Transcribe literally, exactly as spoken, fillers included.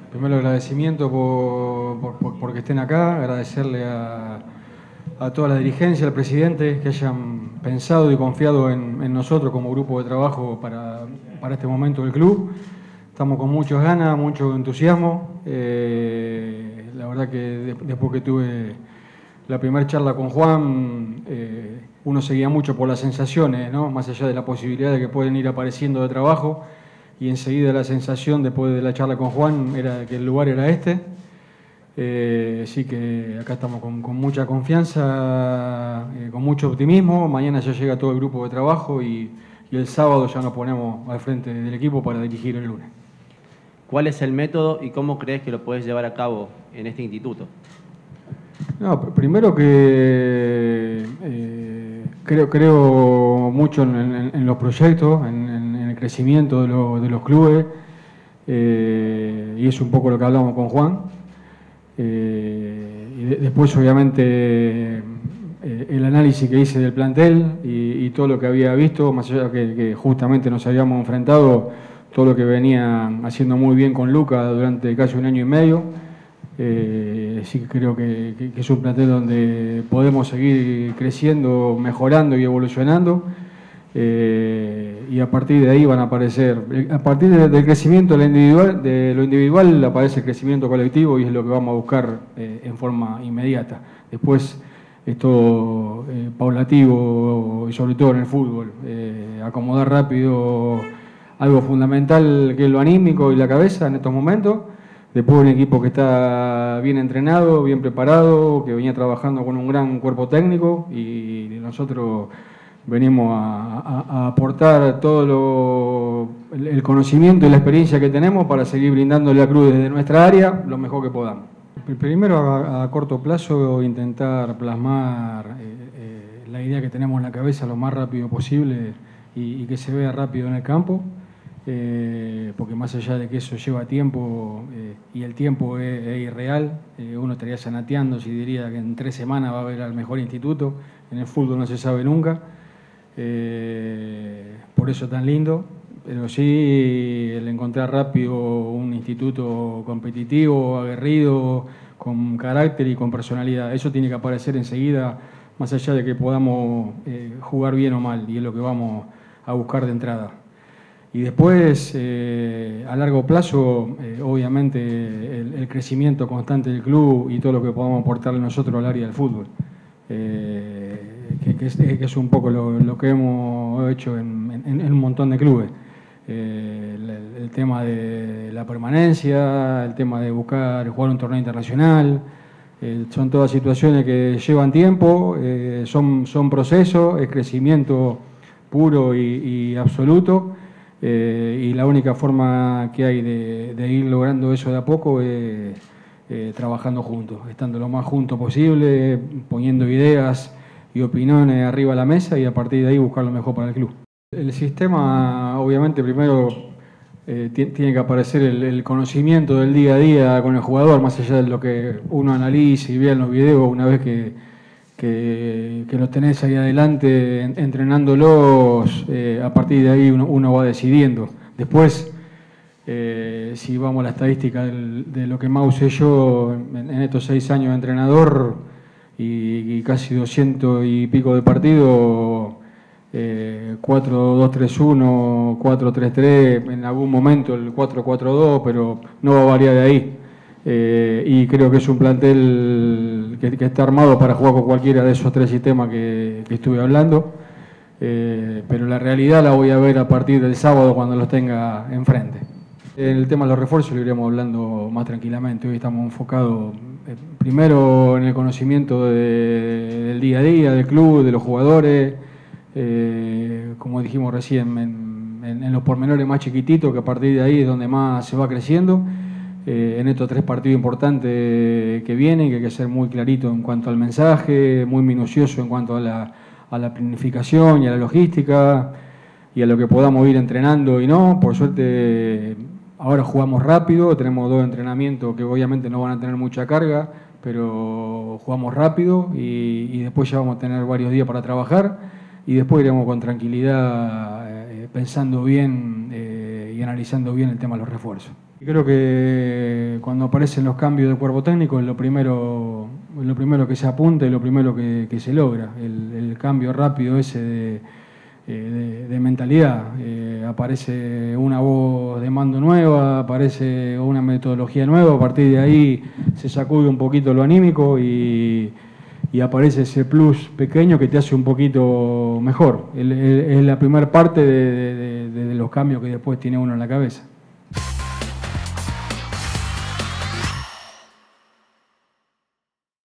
Primero agradecimiento por, por, por, porque estén acá, agradecerle a, a toda la dirigencia, al presidente, que hayan pensado y confiado en, en nosotros como grupo de trabajo para, para este momento del club. Estamos con muchas ganas, mucho entusiasmo. Eh, la verdad que de, después que tuve la primera charla con Juan, eh, uno seguía mucho por las sensaciones, ¿no? Más allá de la posibilidad de que pueden ir apareciendo de trabajo. Y enseguida la sensación después de la charla con Juan era que el lugar era este. Eh, así que acá estamos con, con mucha confianza, eh, con mucho optimismo. Mañana ya llega todo el grupo de trabajo y, y el sábado ya nos ponemos al frente del equipo para dirigir el lunes. ¿Cuál es el método y cómo crees que lo puedes llevar a cabo en este instituto? No, primero que eh, creo, creo mucho en, en, en los proyectos, en, en, en el crecimiento de, lo, de los clubes, eh, y es un poco lo que hablamos con Juan. Eh, y de, después, obviamente, eh, el análisis que hice del plantel y, y todo lo que había visto, más allá que, que justamente nos habíamos enfrentado, todo lo que venía haciendo muy bien con Luca durante casi un año y medio. Eh, sí que creo que, que, que es un plantel donde podemos seguir creciendo, mejorando y evolucionando, eh, y a partir de ahí van a aparecer, a partir de, del crecimiento de lo, individual, de lo individual aparece el crecimiento colectivo y es lo que vamos a buscar eh, en forma inmediata. Después es todo eh, paulativo y sobre todo en el fútbol, eh, acomodar rápido algo fundamental que es lo anímico y la cabeza en estos momentos. Después un equipo que está bien entrenado, bien preparado, que venía trabajando con un gran cuerpo técnico y nosotros venimos a, a, a aportar todo lo, el, el conocimiento y la experiencia que tenemos para seguir brindándole a Cruz desde nuestra área lo mejor que podamos. Primero, a, a corto plazo, intentar plasmar eh, eh, la idea que tenemos en la cabeza lo más rápido posible y, y que se vea rápido en el campo. Eh, porque más allá de que eso lleva tiempo eh, y el tiempo es, es irreal, eh, uno estaría sanateando si diría que en tres semanas va a haber al mejor instituto. En el fútbol no se sabe nunca, eh, por eso tan lindo, pero sí el encontrar rápido un instituto competitivo, aguerrido, con carácter y con personalidad. Eso tiene que aparecer enseguida, más allá de que podamos eh, jugar bien o mal, y es lo que vamos a buscar de entrada. Y después, eh, a largo plazo, eh, obviamente, el, el crecimiento constante del club y todo lo que podamos aportarle nosotros al área del fútbol, eh, que, que, es, que es un poco lo, lo que hemos hecho en, en, en un montón de clubes. Eh, el, el tema de la permanencia, el tema de buscar jugar un torneo internacional, eh, son todas situaciones que llevan tiempo, eh, son, son procesos, es crecimiento puro y, y absoluto. Eh, y la única forma que hay de, de ir logrando eso de a poco es eh, trabajando juntos, estando lo más juntos posible, poniendo ideas y opiniones arriba a la mesa y a partir de ahí buscar lo mejor para el club. El sistema, obviamente, primero eh, tiene que aparecer el, el conocimiento del día a día con el jugador, más allá de lo que uno analice y vea en los videos una vez que Que, que los tenés ahí adelante entrenándolos, eh, a partir de ahí uno, uno va decidiendo. Después, eh, si vamos a la estadística del, de lo que más usé yo en, en estos seis años de entrenador y, y casi doscientos y pico de partidos, eh, cuatro dos tres uno, cuatro tres tres, en algún momento el cuatro cuatro dos, pero no va a variar de ahí. Eh, y creo que es un plantel que, que está armado para jugar con cualquiera de esos tres sistemas que, que estuve hablando, eh, pero la realidad la voy a ver a partir del sábado cuando los tenga enfrente. En el tema de los refuerzos lo iremos hablando más tranquilamente. Hoy estamos enfocados eh, primero en el conocimiento de, del día a día, del club, de los jugadores, eh, como dijimos recién, en, en, en los pormenores más chiquititos, que a partir de ahí es donde más se va creciendo. Eh, en estos tres partidos importantes que vienen, que hay que ser muy clarito en cuanto al mensaje, muy minucioso en cuanto a la, a la planificación y a la logística y a lo que podamos ir entrenando y no. Por suerte ahora jugamos rápido, tenemos dos entrenamientos que obviamente no van a tener mucha carga, pero jugamos rápido y, y después ya vamos a tener varios días para trabajar y después iremos con tranquilidad eh, pensando bien eh, y analizando bien el tema de los refuerzos. Creo que cuando aparecen los cambios de cuerpo técnico es lo primero, lo primero que se apunta y lo primero que, que se logra, el, el cambio rápido ese de, de, de mentalidad. Eh, aparece una voz de mando nueva, aparece una metodología nueva, a partir de ahí se sacude un poquito lo anímico y, y aparece ese plus pequeño que te hace un poquito mejor. Es la primera parte de, de, de, de los cambios que después tiene uno en la cabeza.